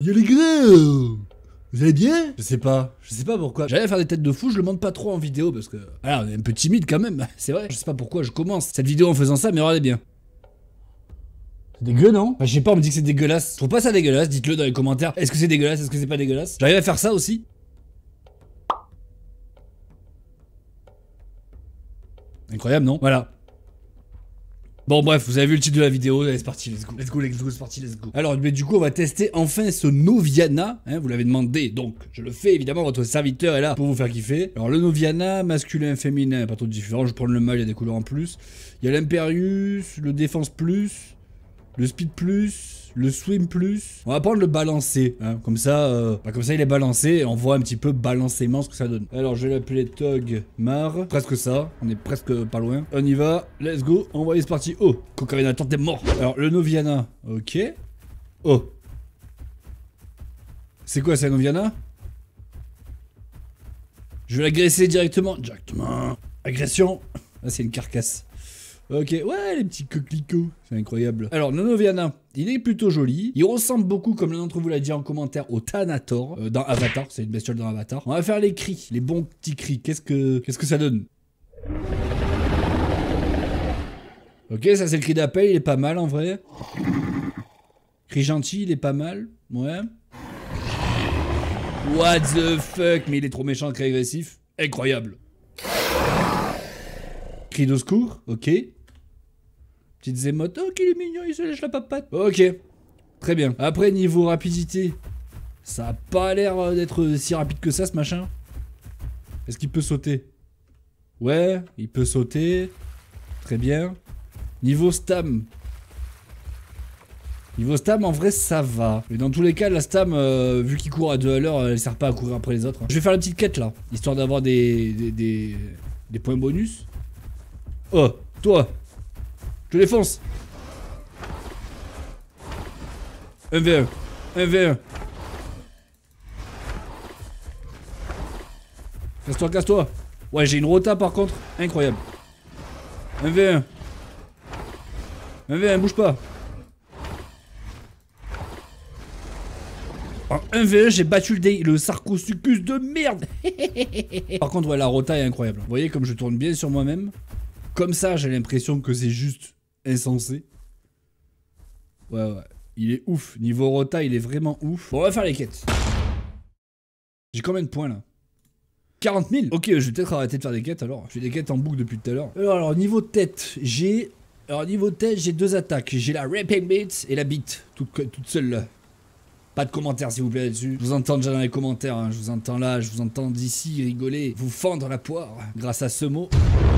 Yo les gars, vous allez bien? Je sais pas pourquoi. J'allais faire des têtes de fou, je le montre pas trop en vidéo parce que... Alors, on est un peu timide quand même, c'est vrai. Je sais pas pourquoi je commence cette vidéo en faisant ça, mais regardez bien. C'est dégueu, non? Enfin, je sais pas, on me dit que c'est dégueulasse. Je trouve pas ça dégueulasse, dites-le dans les commentaires. Est-ce que c'est dégueulasse? Est-ce que c'est pas dégueulasse? J'arrive à faire ça aussi. Incroyable, non? Voilà. Bon bref, vous avez vu le titre de la vidéo, allez c'est parti, let's go, c'est parti, let's go. Alors du coup on va tester enfin ce Noviana, hein, vous l'avez demandé, donc je le fais évidemment, votre serviteur est là pour vous faire kiffer. Alors le Noviana, masculin, féminin, pas trop différent, je vais prendre le mâle, il y a des couleurs en plus. Il y a l'Imperius, le Défense plus, le Speed plus, le Swim plus. On va prendre le balancé, hein, comme ça il est balancé et on voit un petit peu balansément ce que ça donne. Alors je vais l'appeler Tog Mar, presque ça, on est presque pas loin. On y va, let's go, envoyez, c'est parti. Oh, Cocavenator, t'es mort. Alors le Noviana, ok. Oh. C'est quoi ça, Noviana? Je vais l'agresser directement. Agression. Ah, c'est une carcasse. Ok, ouais, les petits coquelicots, c'est incroyable. Alors, le Noviana, il est plutôt joli. Il ressemble beaucoup, comme l'un d'entre vous l'a dit en commentaire, au Thanator dans Avatar. C'est une bestiole dans Avatar. On va faire les cris, les bons petits cris. Qu'est-ce que ça donne? Ok, ça c'est le cri d'appel, il est pas mal en vrai. Cri gentil, il est pas mal. Ouais. What the fuck? Mais il est trop méchant, cri agressif. Incroyable. Cri de secours, ok. Petites émotes, oh qu'il est mignon, il se lèche la papate. Ok, très bien. Après, niveau rapidité, ça a pas l'air d'être si rapide que ça, ce machin. Est-ce qu'il peut sauter? Ouais, il peut sauter. Très bien. Niveau stam. Niveau stam, en vrai, ça va. Mais dans tous les cas, la stam, vu qu'il court à 2 à l'heure, elle sert pas à courir après les autres. Je vais faire la petite quête, là, histoire d'avoir des points bonus. Oh, toi, je te défonce. 1v1, 1v1. Casse-toi, casse-toi. Ouais, j'ai une rota par contre, incroyable. 1v1. 1v1, bouge pas. En 1v1, j'ai battu le Sarcosuchus de merde. Par contre, ouais, la rota est incroyable. Vous voyez comme je tourne bien sur moi-même. Comme ça, j'ai l'impression que c'est juste insensé. Ouais, ouais. Il est ouf. Niveau rota, il est vraiment ouf. Bon, on va faire les quêtes. J'ai combien de points, là? 40 000. Ok, je vais peut-être arrêter de faire des quêtes, alors. Je fais des quêtes en boucle depuis tout à l'heure. Alors, niveau tête, j'ai... Alors, niveau tête, j'ai 2 attaques. J'ai la Raping Beat et la Beat. Toute seule, là. Pas de commentaires s'il vous plaît là-dessus. Je vous entends déjà dans les commentaires, hein. Je vous entends là, je vous entends d'ici rigoler, vous fendre la poire grâce à ce mot.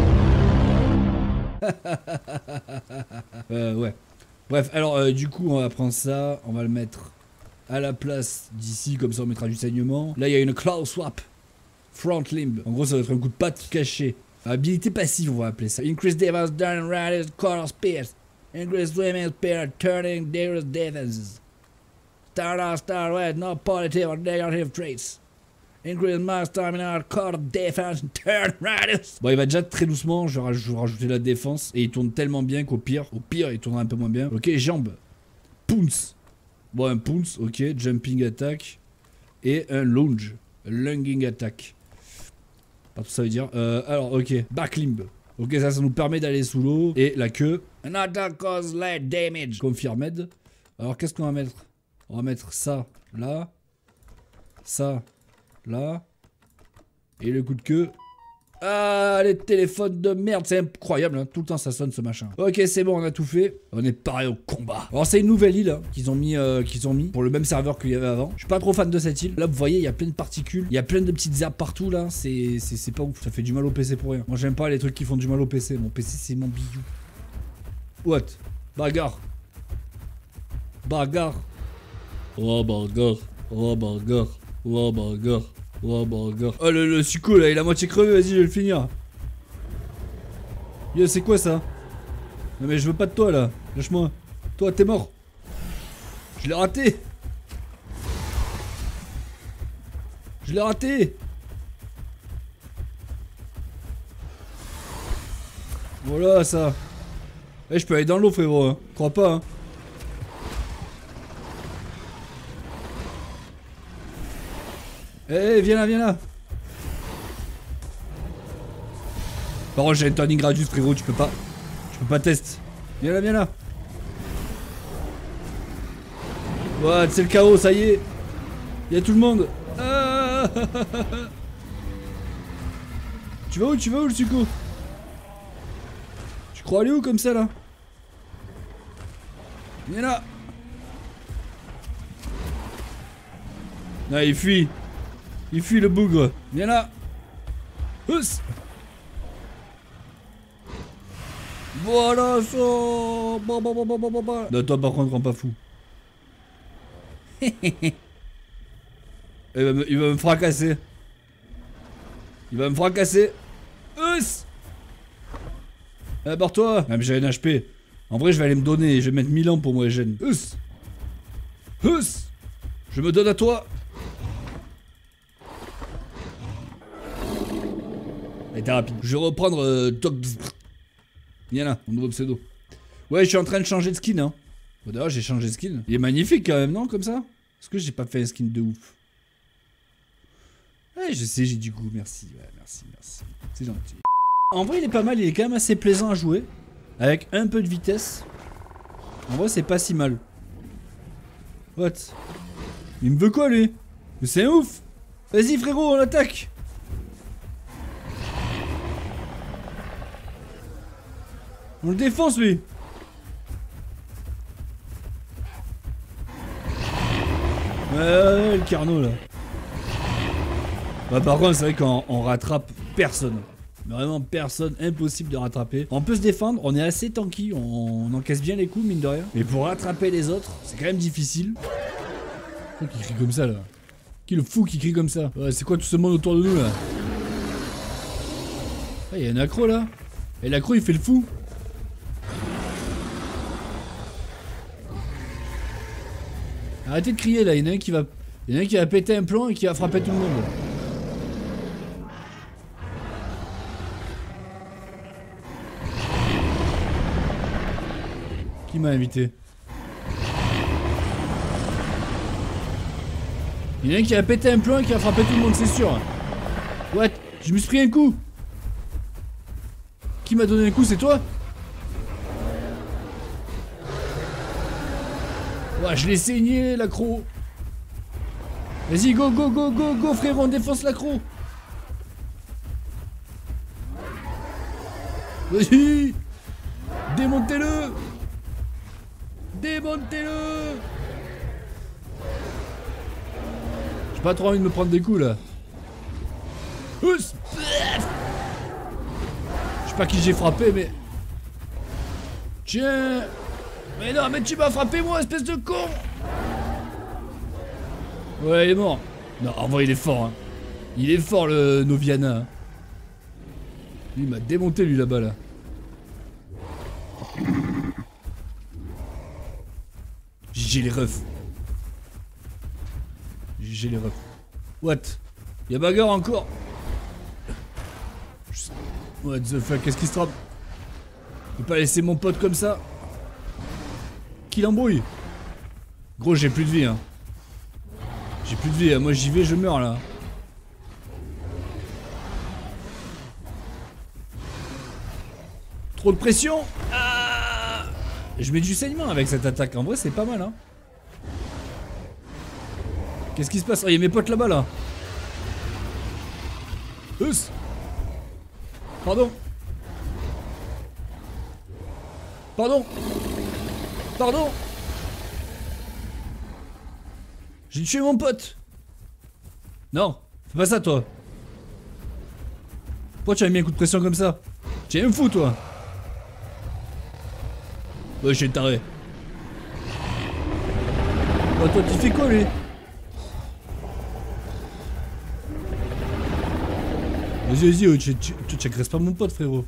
Ouais. Bref, alors du coup on va prendre ça, on va le mettre à la place d'ici, comme ça on mettra du saignement. Là il y a une claw swap, front limb. En gros ça va être un coup de patte caché. Habilité passive on va appeler ça. Increase defense, down and radius, quarter spears. Increase swimming spear, turning dangerous defenses. Star red, not positive or negative traits. Increase mass stamina, core defense, turn radius. Bon, il va déjà très doucement, je vais rajouter la défense. Et il tourne tellement bien qu'au pire, il tournera un peu moins bien. Ok, jambes. Pounce. Bon, un pounce, ok. Jumping attack. Et un lunge. Lunging attack. Pas tout ça veut dire. Alors, ok. Back limb. Ok, ça nous permet d'aller sous l'eau. Et la queue. An attack cause light damage. Confirmed. Alors, qu'est-ce qu'on va mettre? On va mettre ça, là. Ça, là. Et le coup de queue. Ah, les téléphones de merde, c'est incroyable, hein. Tout le temps ça sonne ce machin. Ok, c'est bon, on a tout fait. On est pareil au combat. Alors, c'est une nouvelle île hein, qu'ils ont mis pour le même serveur qu'il y avait avant. Je suis pas trop fan de cette île. Là, vous voyez, il y a plein de particules. Il y a plein de petites herbes partout, là. C'est pas ouf. Ça fait du mal au PC pour rien. Moi, j'aime pas les trucs qui font du mal au PC. Mon PC, c'est mon bijou. What? Bagarre. Bagarre. Oh bagarre, oh bagarre, oh bagarre, oh bagarre. Oh le succo là, il est à moitié crevé, vas-y je vais le finir. Yo c'est quoi ça? Non mais je veux pas de toi là, lâche-moi. Toi t'es mort. Je l'ai raté. Je l'ai raté. Voilà ça. Eh je peux aller dans l'eau frérot, hein. Crois pas hein. Eh, viens là, viens là. Par contre, j'ai un turning radius, frérot, tu peux pas. Tu peux pas test. Viens là, viens là. Ouais, c'est le chaos, ça y est. Il y a tout le monde. Ah. Tu vas où le succo? Tu crois aller où comme ça là? Viens là. Ah, il fuit. Il fuit le bougre. Viens là. Hus. Voilà ça. Non, toi par contre, rends pas fou. Il va me fracasser. Il va me fracasser. Hus. Barre-toi. Même j'ai un HP. En vrai, je vais aller me donner. Je vais mettre 1000 ans pour moi, gêne. Hus. Hus. Je me donne à toi. Elle était rapide. Je vais reprendre Toc. Viens là, mon nouveau pseudo. Ouais, je suis en train de changer de skin, hein. Bon, d'ailleurs, j'ai changé de skin. Il est magnifique quand même, non, comme ça? Est-ce que j'ai pas fait un skin de ouf? Ouais, je sais, j'ai du goût, merci. Ouais, merci, merci. C'est gentil. En vrai, il est pas mal, il est quand même assez plaisant à jouer. Avec un peu de vitesse. En vrai, c'est pas si mal. What? Il me veut quoi, lui? Mais c'est un ouf! Vas-y, frérot, on attaque! On le défonce, lui! Ouais, le carnot, là. Bah, par contre, c'est vrai qu'on rattrape personne. Vraiment personne, impossible de rattraper. On peut se défendre, on est assez tanky, on encaisse bien les coups, mine de rien. Mais pour rattraper les autres, c'est quand même difficile. Qui crie comme ça, là? Qui est le fou qui crie comme ça? Ouais, c'est quoi tout ce monde autour de nous, là? Ah, il y a un accro, là. Et l'accro, il fait le fou. Arrêtez de crier, là. Il y en a un qui va péter un plomb et qui va frapper tout le monde. Qui m'a invité? Il y en a un qui a pété un plomb et qui a frappé tout le monde, c'est sûr. What? Je me suis pris un coup. Qui m'a donné un coup, c'est toi? Ouais, je l'ai saigné, l'accro. Vas-y, go, go, go, go, go, frérot, on défonce l'accro. Vas-y. Démontez-le. Démontez-le. J'ai pas trop envie de me prendre des coups là. Je sais pas qui j'ai frappé mais... Tiens. Mais non mais tu m'as frappé moi espèce de con. Ouais il est mort. Non en vrai il est fort hein. Il est fort le Noviana hein. Lui il m'a démonté lui là-bas là. J'ai les refs. J'ai les refs. What? Y'a bagarre encore? What the fuck? Qu'est-ce qui se trompe? Je peux pas laisser mon pote comme ça. Qui l'embrouille? Gros j'ai plus de vie hein. J'ai plus de vie hein. Moi j'y vais je meurs là. Trop de pression. Ah, je mets du saignement avec cette attaque. En vrai c'est pas mal hein. Qu'est-ce qui se passe? Oh, il y a mes potes là-bas là. Us. Pardon. Pardon. Pardon. J'ai tué mon pote. Non, fais pas ça toi. Pourquoi tu as mis un coup de pression comme ça? Tu es un fou toi. Ouais, je suis taré. Oh, toi tu fais quoi lui? Vas-y, vas-y, tu agresses pas mon pote, frérot.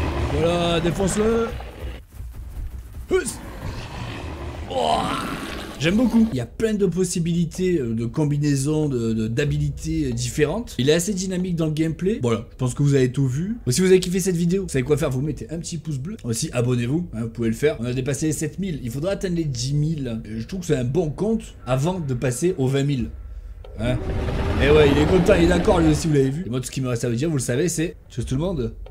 Voilà, défonce-le. Oh. J'aime beaucoup. Il y a plein de possibilités de combinaisons, d'habilités différentes. Il est assez dynamique dans le gameplay. Voilà, je pense que vous avez tout vu. Si vous avez kiffé cette vidéo, vous savez quoi faire, vous mettez un petit pouce bleu. Aussi, abonnez-vous, hein, vous pouvez le faire. On a dépassé les 7000. Il faudra atteindre les 10 000. Je trouve que c'est un bon compte avant de passer aux 20 000. Hein. Et ouais, il est content, il est d'accord lui aussi, vous l'avez vu. Et moi, tout ce qui me reste à vous dire, vous le savez, c'est tchuss tout le monde.